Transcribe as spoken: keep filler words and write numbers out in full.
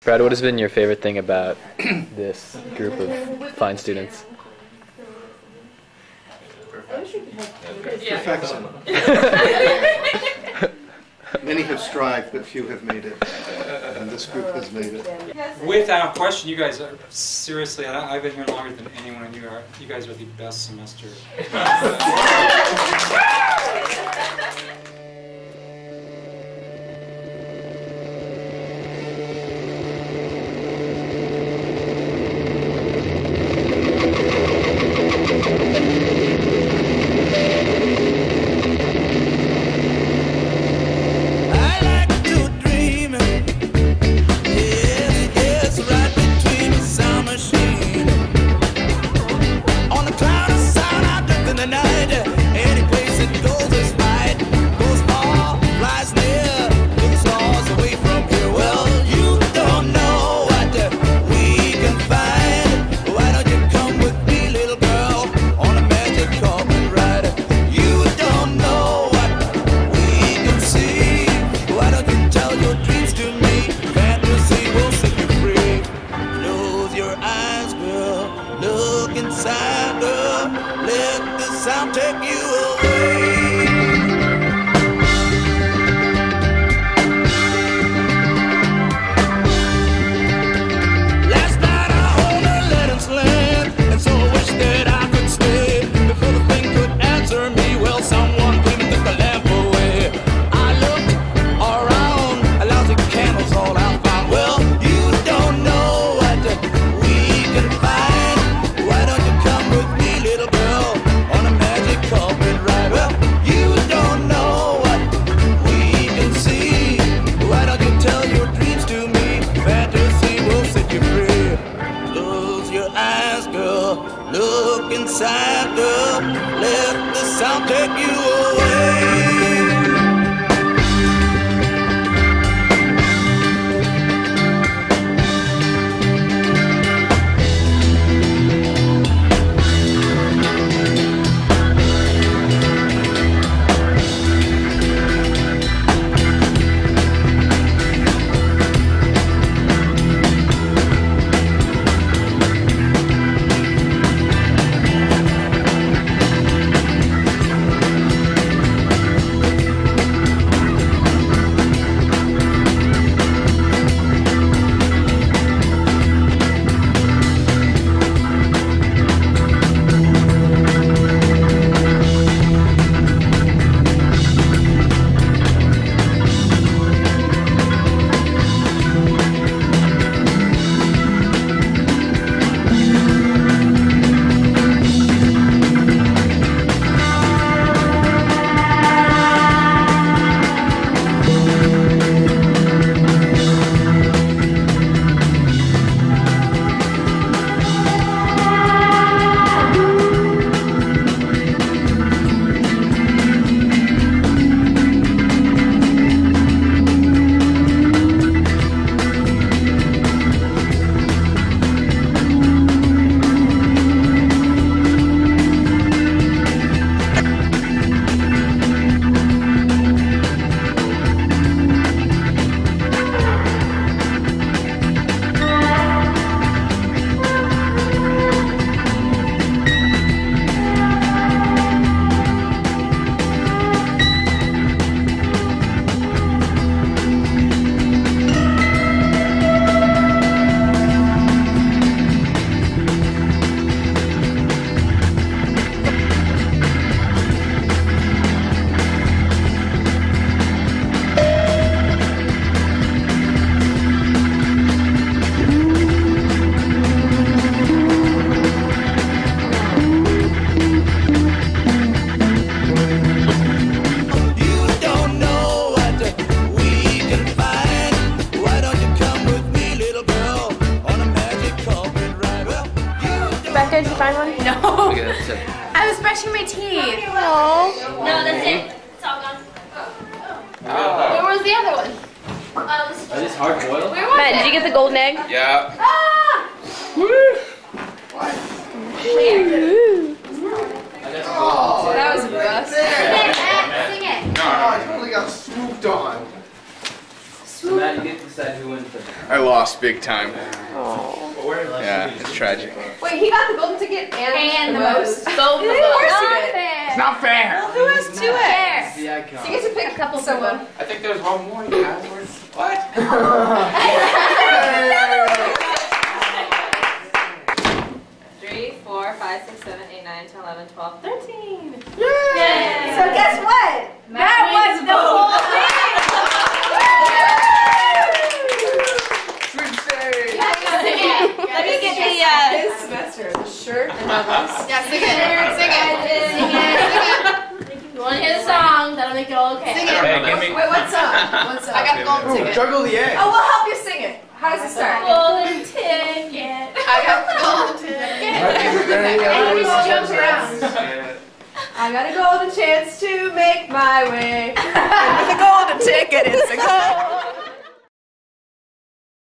Brad, what has been your favorite thing about this group of fine students? Perfection. Many have strived, but few have made it. And this group has made it. Without question, you guys are seriously. I, I've been here longer than anyone, and you are. You guys are the best semester. Inside, girl, let the sound take you away. Last night I hold her let him slam, and so I wish that I could stay before the thing could answer me. Well, someone came and took the lamp away. I looked around, a lousy candle's all I found. Well, you don't know what we can find. Why don't you come with me, little girl, on a magic carpet ride? Well, you don't know what we can see. Why don't you tell your dreams to me? Fantasy will set you free. Close your eyes, girl. Look inside, girl. Let the sound take you away. Becca, did you find one? No. Okay, that's it. I was brushing my teeth. No. No, that's it. It's all gone. Oh. Where was the other one? Um, Are these hard boiled? Where was Matt, it? did you get the golden egg? Yeah. Ah! Woo! Woo. Oh, that was gross. Sing it, Matt, sing it. Oh, I totally got swooped on. Swoop Matt, you get to decide who wins the. I lost big time. Oh. Yeah, it's tragic. Wait, he got the golden ticket and, And the the most. most. Both of course he did. It's not fair. Who has two eggs? The icon. So you get to pick a couple someone. I think there's one more, you guys. What? Three, four, five, six, seven, eight, nine, ten, eleven, twelve, thirteen. Yay! So guess what? That was the whole thing! Let me get the, uh... This semester, the shirt and all this. Yeah, sing it. Sing it. Sing it. Sing it. You want to hear the song? That'll make it all okay. Sing it. Hey, give me- Wait, what song? What song? I got the golden ticket. Juggle the egg. Oh, we'll help you sing it. How does it start? Golden ticket. I got the golden ticket. And just jump around. I got a golden chance to make my way.